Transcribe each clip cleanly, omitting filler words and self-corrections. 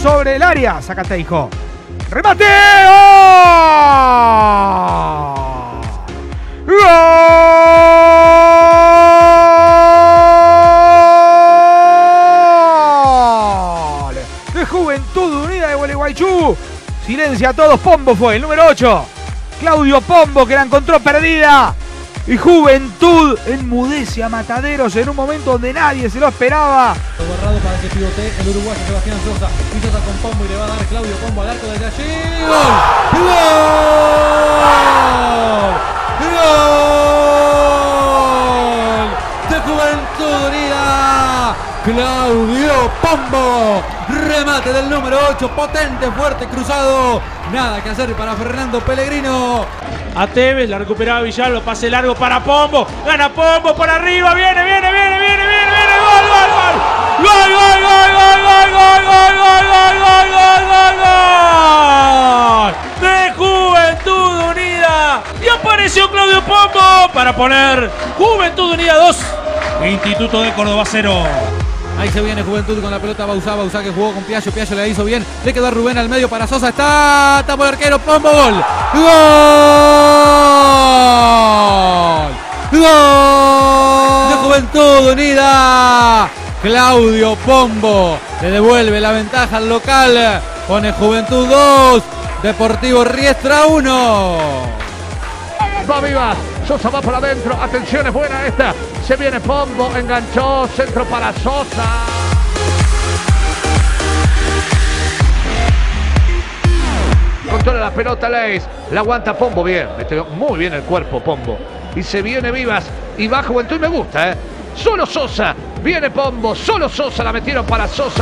sobre el área. Sácate, hijo. ¡Remate! ¡Oh! ¡Gol! De Juventud Unida de Gualeguaychú. Silencia a todos. Pombo fue el número 8. Claudio Pombo, que la encontró perdida. Y Juventud enmudece a Mataderos en un momento donde nadie se lo esperaba. Borrado para que pivote el uruguayo Sebastián Sosa. Y Sosa con Pombo y le va a dar Claudio Pombo al arco desde allí. ¡Gol! ¡Gol! ¡De Juventud Unida! Claudio Pombo. Remate del número 8. Potente, fuerte, cruzado. Nada que hacer para Fernando Pellegrino. A Tevez, la recuperaba Villalba, pase largo para Pombo, gana Pombo por arriba, viene, gol, de Juventud Unida, y apareció Claudio Pombo para poner Juventud Unida 2, Instituto de Córdoba 0. Ahí se viene Juventud con la pelota Bauzá que jugó con Piaggio, Piaggio le hizo bien, le quedó a Rubén al medio para Sosa, está por el arquero, Pombo, gol, de Juventud Unida, Claudio Pombo, le devuelve la ventaja al local, pone Juventud 2, Deportivo Riestra 1. Va Vivas, Sosa va por adentro, atención, es buena esta, se viene Pombo, enganchó, centro para Sosa. Controla la pelota Leis, la aguanta Pombo bien, metió muy bien el cuerpo Pombo. Y se viene Vivas, y va Juventud y me gusta, solo Sosa, viene Pombo, solo Sosa, la metieron para Sosa.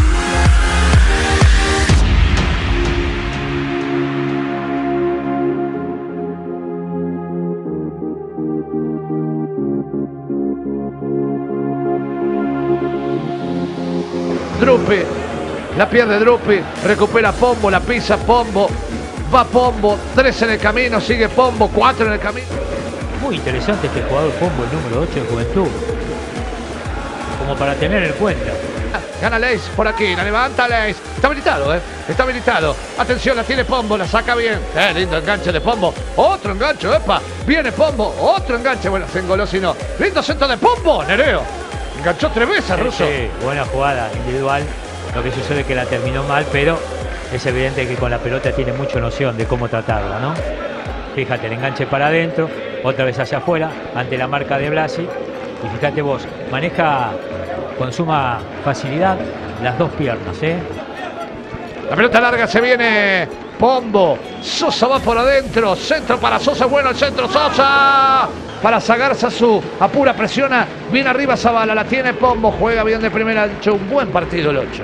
Drupi, la pierde Drupi, recupera Pombo, la pisa Pombo, va Pombo, 3 en el camino, sigue Pombo, 4 en el camino. Muy interesante este jugador Pombo, el número 8 de Juventud, como para tener en cuenta. Gana Leis por aquí, la levanta Leis, está habilitado, está habilitado, atención, la tiene Pombo, la saca bien, lindo enganche de Pombo, otro enganche, epa, viene Pombo, otro enganche, bueno, se engoló si no, lindo centro de Pombo, Nereo. Enganchó 3 veces, Russo. Sí, buena jugada individual. Lo que sucede es que la terminó mal, pero es evidente que con la pelota tiene mucha noción de cómo tratarla, ¿no? Fíjate, el enganche para adentro, otra vez hacia afuera, ante la marca de Blasi. Y fíjate vos, maneja con suma facilidad las dos piernas, La pelota larga, se viene Pombo. Sosa va por adentro, centro para Sosa, bueno el centro, Sosa. Para Zagarza su apura, presiona, bien arriba Zavala, la tiene Pombo, juega bien de primera, ha hecho un buen partido el 8.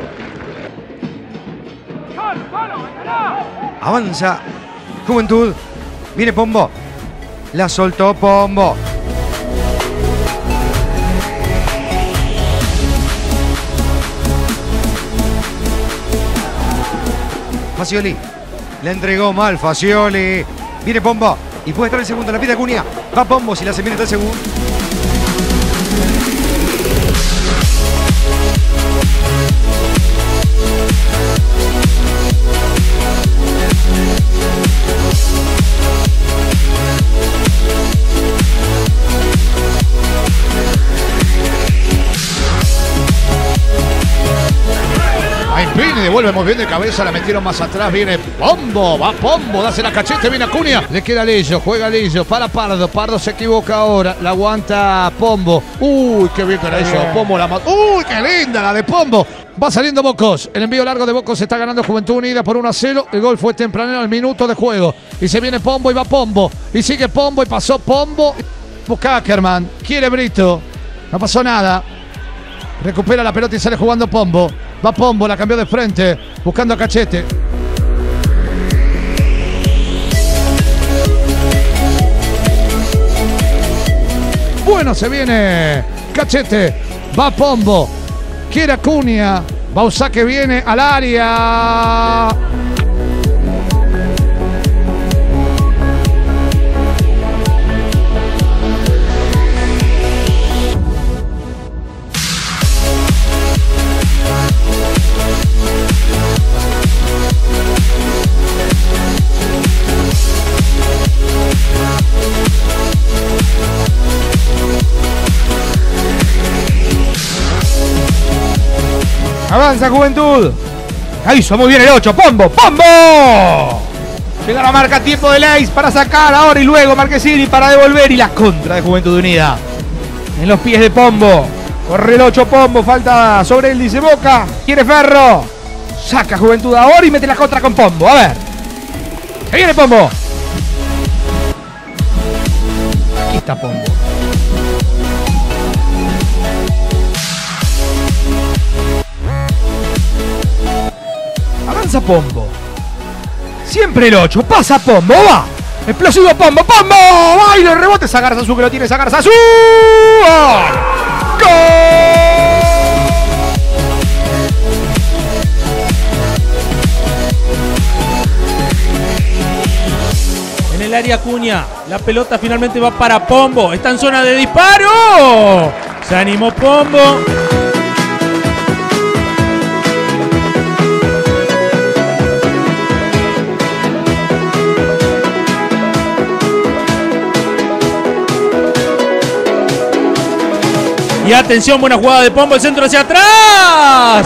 Avanza Juventud, viene Pombo, la soltó Pombo. Facioli, le entregó mal Facioli, viene Pombo. Y puede estar el segundo, la pide Acuña. Va Pombo, si la hace bien está el segundo. Ahí Pini devuelve muy bien de cabeza, la metieron más atrás, viene Pombo, va Pombo, dáse la cachete, viene Acuña, le queda Lillo, juega Lillo, para Pardo, Pardo se equivoca ahora, la aguanta Pombo, uy, qué bien que la hizo Pombo, uy, qué linda la de Pombo, va saliendo Bocos, el envío largo de Bocos está ganando Juventud Unida por 1-0, el gol fue tempranero al minuto de juego, y se viene Pombo y va Pombo, y sigue Pombo y pasó Pombo, busca Ackerman, quiere Brito, no pasó nada, recupera la pelota y sale jugando Pombo. Va Pombo, la cambió de frente, buscando a Cachete. Bueno, se viene Cachete. Va Pombo. Quiere Acuña. Bauzá que viene al área. Avanza Juventud. Ahí hizo muy bien el 8. Pombo. ¡Pombo! Llega la marca, tiempo de Leis para sacar ahora y luego Marquesini para devolver. Y la contra de Juventud Unida. En los pies de Pombo. Corre el 8 Pombo. Falta sobre él, dice Boca. Quiere Ferro. Saca Juventud ahora y mete la contra con Pombo. A ver. Se viene Pombo. Aquí está Pombo. Avanza Pombo. Siempre el 8. Pasa Pombo. Va. Explosivo Pombo. ¡Pombo! ¡Va! Y los rebotes. Sagarzazú que lo tiene Sagarzazú. ¡Gol! En el área Acuña. La pelota finalmente va para Pombo. Está en zona de disparo. Se animó Pombo. Y atención, buena jugada de Pombo, el centro hacia atrás.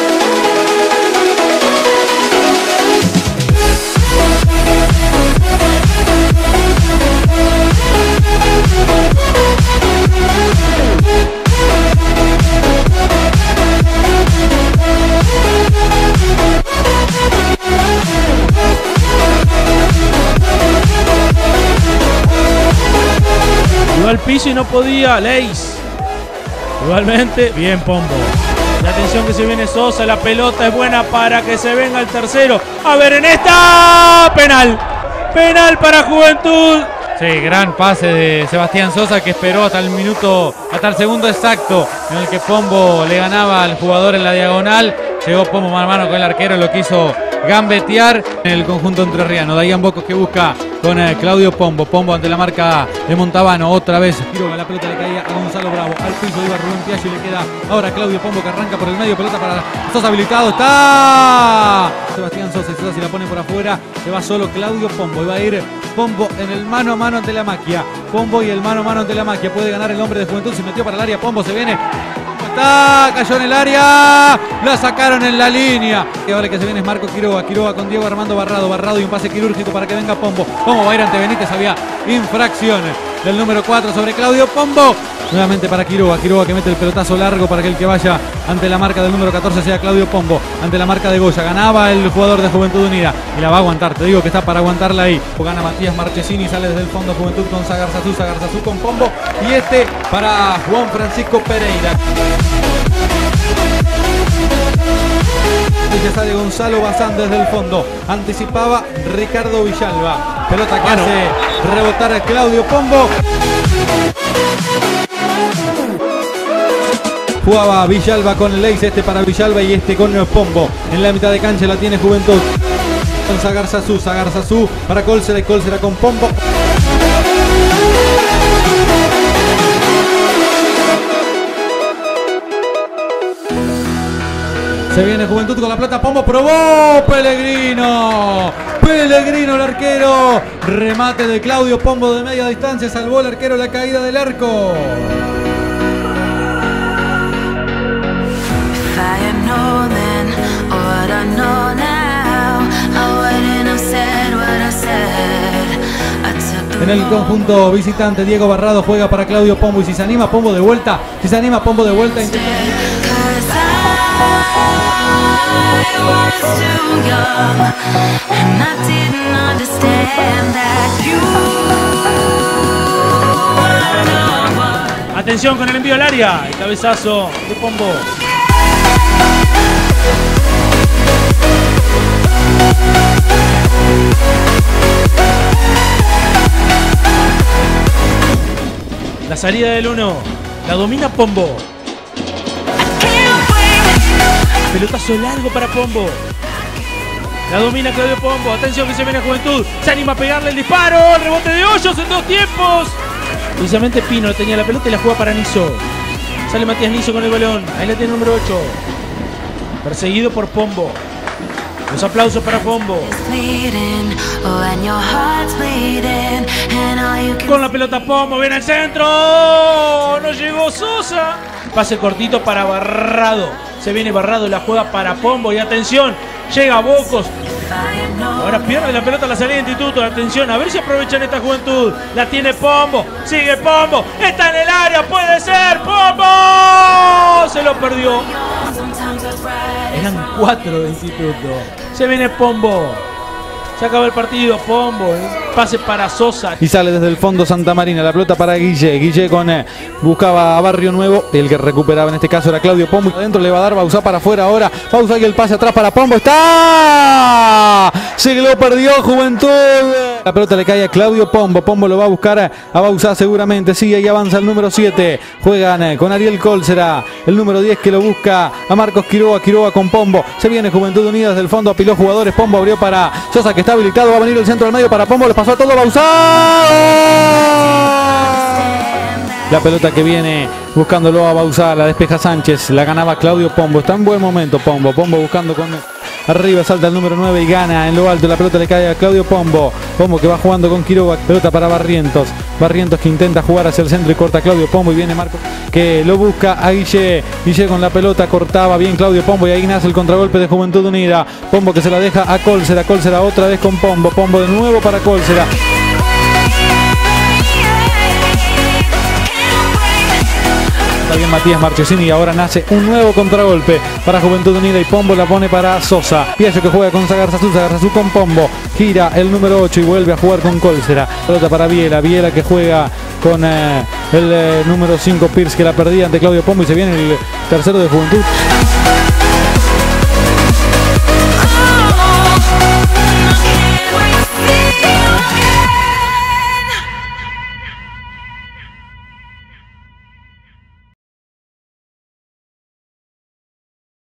Iba al piso y no podía, Leis. Igualmente, bien Pombo. Y atención que se viene Sosa, la pelota es buena para que se venga el tercero. A ver en esta, penal. Penal para Juventud. Sí, gran pase de Sebastián Sosa que esperó hasta el segundo exacto en el que Pombo le ganaba al jugador en la diagonal. Llegó Pombo mano a mano con el arquero, lo quiso gambetear en el conjunto entrerriano. Dayan Bocos que busca con Claudio Pombo. Pombo ante la marca de Montalbano. Otra vez Quiroga, la pelota le caía a Gonzalo Bravo. Al piso iba Rubén Piaggio y le queda ahora Claudio Pombo que arranca por el medio. Pelota para Sosa habilitado. Está Sebastián Sosa. Sosa se la pone por afuera. Se va solo Claudio Pombo. Y va a ir Pombo en el mano a mano ante la Maquia. Pombo y el mano a mano ante la Maquia. Puede ganar el hombre de Juventud. Se metió para el área. Pombo se viene. Cayó en el área, la sacaron en la línea. Y ahora el que se viene es Marco Quiroga. Quiroga con Diego Armando Barrado y un pase quirúrgico para que venga Pombo. Pombo va a ir ante Benítez, había infracción del número 4 sobre Claudio Pombo. Nuevamente para Quiroga, Quiroga que mete el pelotazo largo para que el que vaya ante la marca del número 14 sea Claudio Pombo. Ante la marca de Goya, ganaba el jugador de Juventud Unida y la va a aguantar, te digo que está para aguantarla ahí. Gana Matías Marchesini, sale desde el fondo Juventud con Sagarzazú con Pombo y este para Juan Francisco Pereira. Y ya sale Gonzalo Bazán desde el fondo. Anticipaba Ricardo Villalba. Pelota que hace rebotar a Claudio Pombo. Jugaba Villalba con Leis, este para Villalba y este con Pombo. En la mitad de cancha la tiene Juventud. Con Sagarzazú para Cólcera y Cólcera con Pombo. Se viene Juventud con la pelota, Pombo probó, Pellegrino el arquero, remate de Claudio Pombo de media distancia, salvó el arquero la caída del arco. En el conjunto visitante, Diego Barrado juega para Claudio Pombo y si se anima Pombo de vuelta, Atención con el envío al área, el cabezazo de Pombo. La salida del 1, la domina Pombo. Pelotazo largo para Pombo. La domina Claudio Pombo. Atención que se viene a Juventud. Se anima a pegarle el disparo. El rebote de Hoyos en 2 tiempos. Precisamente Pino tenía la pelota y la juega para Niso. Sale Matías Niso con el balón. Ahí la tiene el número 8. Perseguido por Pombo. Los aplausos para Pombo. Con la pelota Pombo. Viene al centro. No llegó Sosa. Pase cortito para Barrado. Se viene Barrado, la juega para Pombo. Y atención, llega Bocos. Ahora pierde la pelota a la salida de Instituto. Atención, a ver si aprovechan esta juventud. La tiene Pombo. Sigue Pombo. Está en el área. Puede ser. ¡Pombo! Se lo perdió. Eran 4 de Instituto. Se viene Pombo. Se acaba el partido. Pombo. Pase para Sosa. Y sale desde el fondo Santa Marina. La pelota para Guille. Guille buscaba a Barrio Nuevo. El que recuperaba en este caso era Claudio Pombo. Adentro le va a dar Bauzá para afuera ahora. Bauzá y el pase atrás para Pombo. ¡Está! Se lo perdió Juventud. La pelota le cae a Claudio Pombo. Pombo lo va a buscar a Bauzá seguramente. Sigue y avanza el número 7. Juegan con Ariel Cólcera. El número 10 que lo busca a Marcos Quiroga. Quiroga con Pombo. Se viene Juventud Unida desde el fondo. Apiló jugadores. Pombo abrió para Sosa que está habilitado. Va a venir el centro del medio para Pombo. Le pasó a todo Bauzá. La pelota que viene buscándolo a Bauzá. La despeja Sánchez. La ganaba Claudio Pombo. Está en buen momento Pombo. Pombo buscando con... Arriba salta el número 9 y gana en lo alto. La pelota le cae a Claudio Pombo. Pombo que va jugando con Quiroga. Pelota para Barrientos. Barrientos que intenta jugar hacia el centro y corta a Claudio Pombo. Y viene Marco que lo busca a Guille. Guille con la pelota cortaba bien Claudio Pombo. Y ahí nace el contragolpe de Juventud Unida. Pombo que se la deja a Cólcera. Cólcera otra vez con Pombo. Pombo de nuevo para Cólcera. Bien Matías Marchesini y ahora nace un nuevo contragolpe para Juventud Unida y Pombo la pone para Sosa. Piaggio que juega con Sagarzazú, Sagarzazú con Pombo. Gira el número 8 y vuelve a jugar con Cólcera. Pelota para Viela, Viela que juega con el número 5 Pierce que la perdía ante Claudio Pombo y se viene el tercero de Juventud.